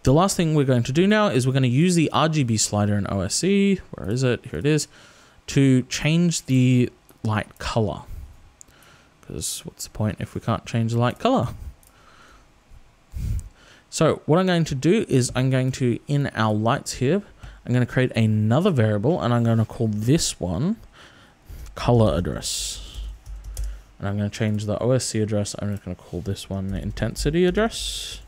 the last thing we're going to do now is we're going to use the RGB slider in OSC. Where is it? Here it is. To change the light color. Because what's the point if we can't change the light color? So what I'm going to do is I'm going to, in our lights here, I'm going to create another variable and I'm going to call this one color address. And I'm going to change the OSC address. I'm just going to call this one the intensity address.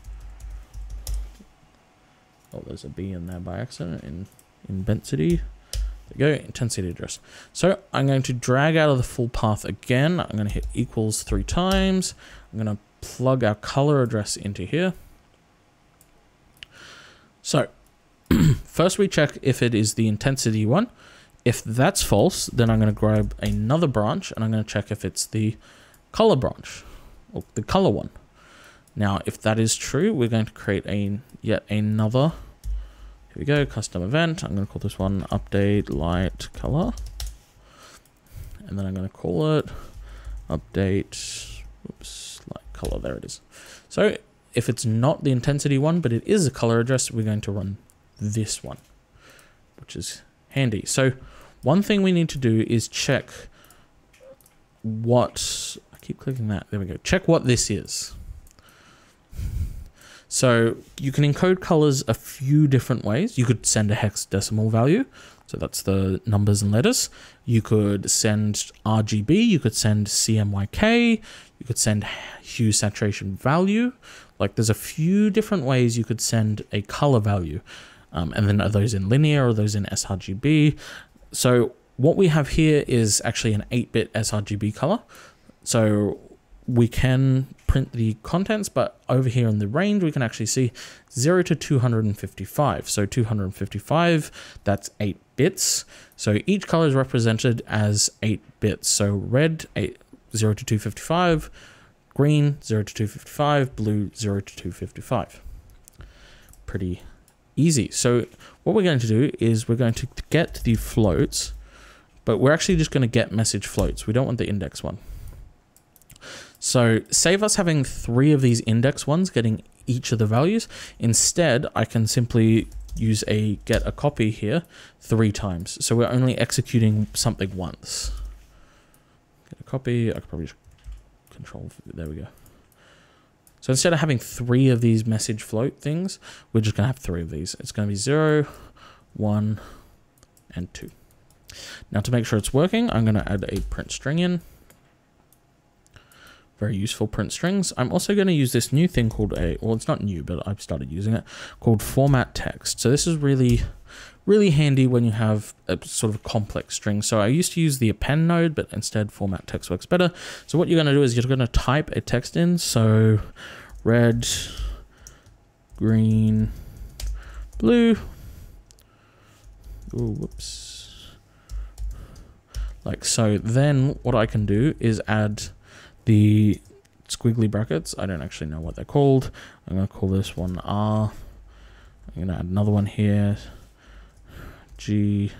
Oh, there's a B in there by accident in intensity. There we go, intensity address. So I'm going to drag out of the full path again. I'm going to hit equals 3 times. I'm going to plug our color address into here. So first we check if it is the intensity one. If that's false, then I'm going to grab another branch and I'm going to check if it's the color branch or the color one. Now, if that is true, we're going to create yet another, here we go, custom event. I'm going to call this one update light color. And then I'm going to call it update, oops, light color, there it is. So if it's not the intensity one, but it is a color address, we're going to run this one, which is handy. So one thing we need to do is check what, I keep clicking that, there we go, check what this is. So you can encode colors a few different ways. You could send a hexadecimal value. So that's the numbers and letters. You could send RGB, you could send CMYK, you could send hue saturation value. Like there's a few different ways you could send a color value. And then are those in linear or those in sRGB? So what we have here is actually an 8-bit sRGB color. So we can print the contents, but over here in the range, we can actually see 0 to 255. So 255, that's 8 bits. So each color is represented as 8 bits. So red, 0 to 255, green, 0 to 255, blue, 0 to 255. Pretty easy. So what we're going to do is we're going to get the floats, but we're actually just going to get message floats. We don't want the index one. So save us having 3 of these index ones getting each of the values. Instead, I can simply use a get a copy here 3 times. So we're only executing something once. Get a copy. I could probably just control. There we go. So instead of having 3 of these message float things, we're just going to have 3 of these. It's going to be 0, 1, and 2. Now to make sure it's working, I'm going to add a print string in. Very useful print strings. I'm also going to use this new thing called well, it's not new, but I've started using it, called format text. So this is really handy when you have a sort of complex string. So I used to use the append node, but instead format text works better. So what you're going to do is you're going to type a text in. So red, green, blue. Ooh, whoops. Like so. Then what I can do is add the squiggly brackets. I don't actually know what they're called. I'm going to call this one R. I'm going to add another one here, G,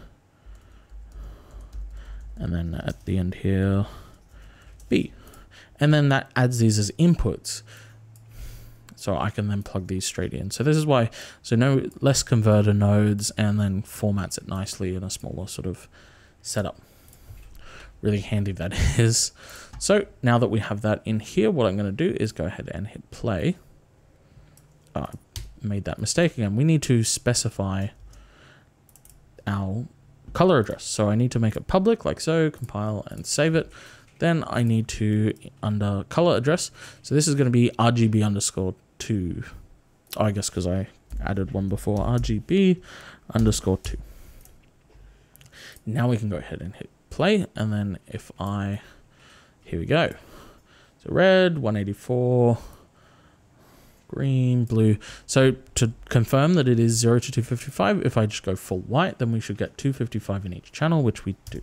and then at the end here, B. And then that adds these as inputs. So I can then plug these straight in. So this is why, so no less converter nodes, and then formats it nicely in a smaller sort of setup. Really handy that is. So now that we have that in here, what I'm going to do is go ahead and hit play. I made that mistake again. We need to specify our color address. So I need to make it public like so, compile and save it. Then I need to, under color address, so this is going to be RGB underscore 2. Oh, I guess because I added one before, RGB underscore 2. Now we can go ahead and hit play, and then if I, here we go. So red, 184, green, blue. So to confirm that it is 0 to 255, if I just go full white, then we should get 255 in each channel, which we do.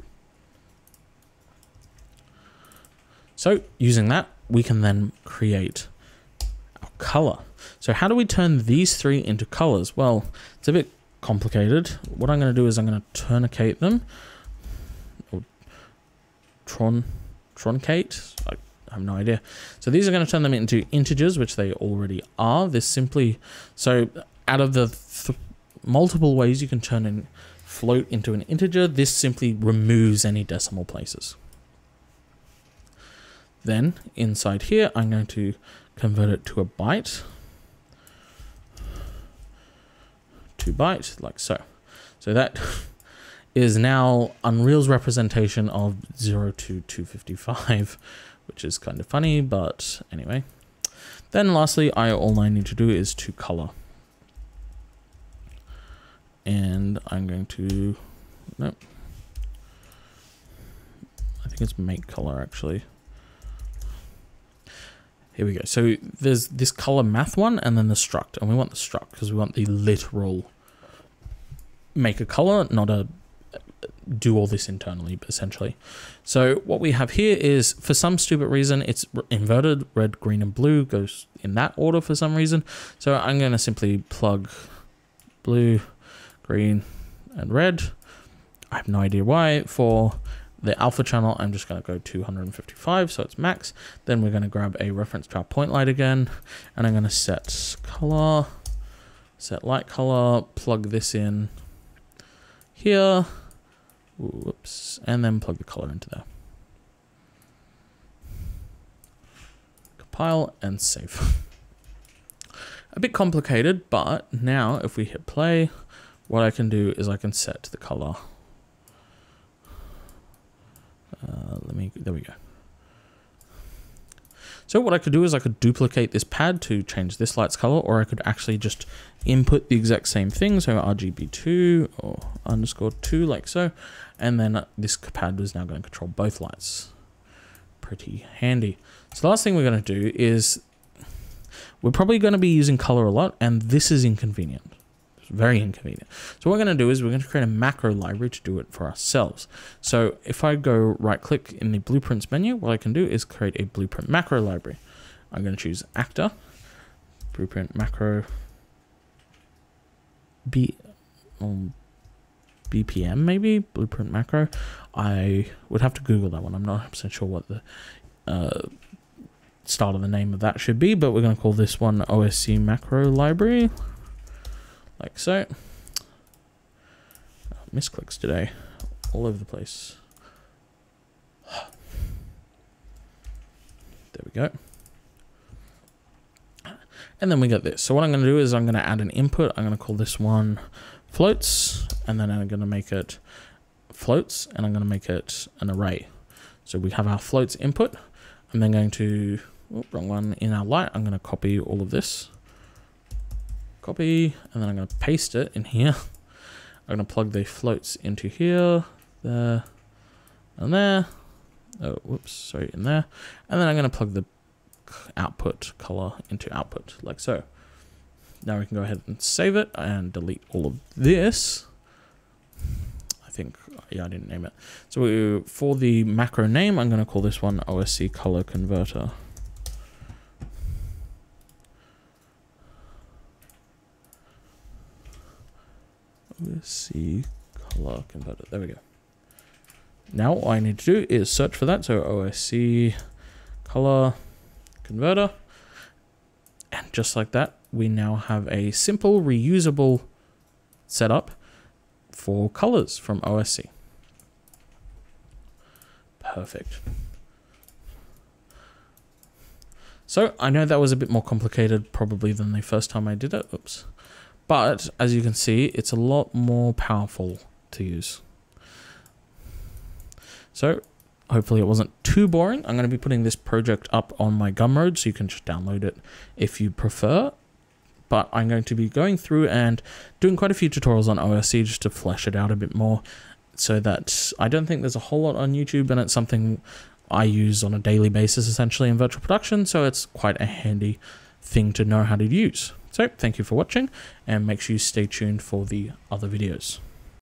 So using that, we can then create our color. So how do we turn these 3 into colors? Well, it's a bit complicated. What I'm going to do is I'm going to tourniquet them, or truncate. I have no idea. So these are going to turn them into integers, which they already are. This simply, so out of the multiple ways you can turn a float into an integer, this simply removes any decimal places. Then inside here, I'm going to convert it to a byte. To byte, like so. So that is now Unreal's representation of 0 to 255, which is kind of funny, but anyway. Then lastly, all I need to do is to color. And I'm going to, nope. I think it's make color actually. Here we go. So there's this color math one and then the struct, and we want the struct because we want the literal make a color, not a do all this internally, essentially. So what we have here is, for some stupid reason, it's inverted. Red, green, and blue goes in that order for some reason. So I'm going to simply plug blue, green, and red. I have no idea why. For the alpha channel, I'm just going to go 255, so it's max. Then we're going to grab a reference to our point light again, and I'm going to set color, set light color, plug this in here, whoops, and then plug the color into there. Compile and save. A bit complicated, but now if we hit play, what I can do is I can set the color. There we go. So what I could do is I could duplicate this pad to change this light's color, or I could actually just input the exact same thing. So RGB2 or _2 like so. And then this pad is now going to control both lights. Pretty handy. So the last thing we're going to do is we're probably going to be using color a lot, and this is inconvenient. It's very inconvenient. So what we're going to do is we're going to create a macro library to do it for ourselves. So if I go right click in the blueprints menu, what I can do is create a blueprint macro library. I'm going to choose actor, blueprint macro, BPM maybe, blueprint macro. I would have to Google that one. I'm not 100% sure what the start of the name of that should be, but we're going to call this one OSC macro library. Like so. Misclicks today, all over the place. There we go. And then we get this. So what I'm going to do is I'm going to add an input. I'm going to call this one floats, and then I'm going to make it floats, and I'm going to make it an array. So we have our floats input. I'm then going to, oh, wrong one, in our light, I'm going to copy all of this. Copy, and then I'm going to paste it in here. I'm going to plug the floats into here, there, and there. Oh, whoops, sorry, in there. And then I'm going to plug the output color into output, like so. Now we can go ahead and save it and delete all of this. I think, yeah, I didn't name it. So for the macro name, I'm going to call this one OSC color converter. OSC color converter. There we go. Now all I need to do is search for that. So OSC color converter. And just like that, we now have a simple reusable setup for colors from OSC. Perfect. So I know that was a bit more complicated probably than the first time I did it. Oops. But as you can see, it's a lot more powerful to use. So hopefully it wasn't too boring. I'm going to be putting this project up on my Gumroad, so you can just download it if you prefer. But I'm going to be going through and doing quite a few tutorials on OSC just to flesh it out a bit more, so that I don't think there's a whole lot on YouTube, and it's something I use on a daily basis essentially in virtual production, so it's quite a handy thing to know how to use. So thank you for watching, and make sure you stay tuned for the other videos.